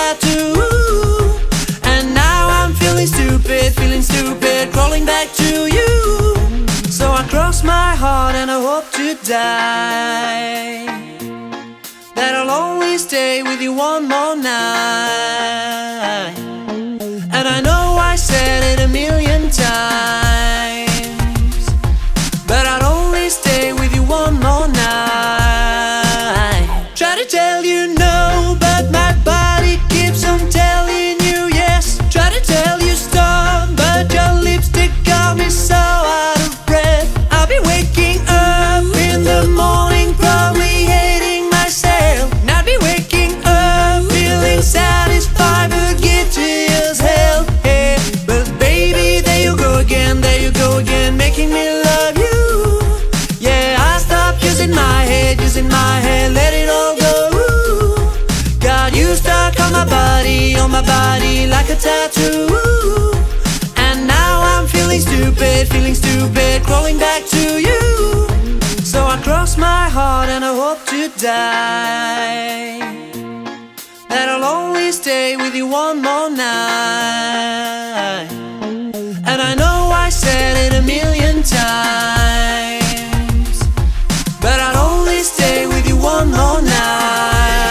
tattoo. And now I'm feeling stupid, crawling back to you. So I cross my heart and I hope to die, that I'll only stay with you one more night. And I know I said it a million times, but I'd only stay with you one more night. Try to tell you no, but my body keeps on telling you yes. Try to tell you stop, but your lipstick got me so out of breath. I'll be waking up in the morning, probably hating myself. And I'll be waking up feeling satisfied, but guilty as hell. Hey, but baby, there you go again, making me love you. Yeah, I stopped using my head, let it all go. Got you stuck on my body, like a tattoo. And now I'm feeling stupid, crawling back to you. So I cross my heart and I hope to die, that I'll only stay with you one more night. And I know I said it a million times, but I'd only stay with you one more night.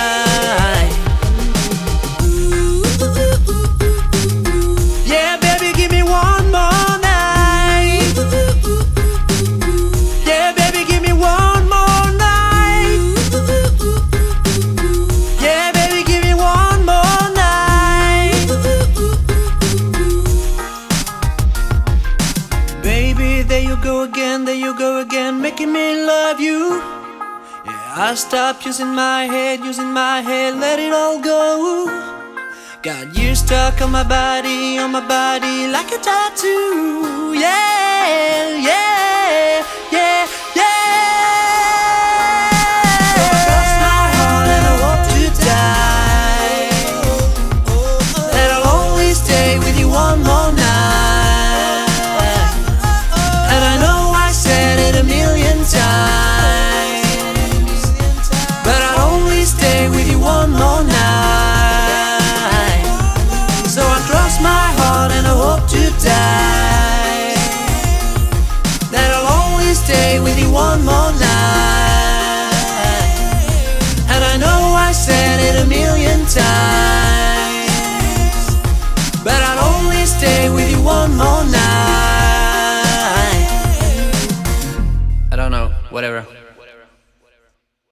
Yeah, baby, give me one more night. Yeah, baby, give me one more night. Yeah, baby, give me one more night. Baby, there you go again, making me love you. Yeah, I stopped using my head, let it all go. Got you stuck on my body, like a tattoo. Yeah, yeah, yeah.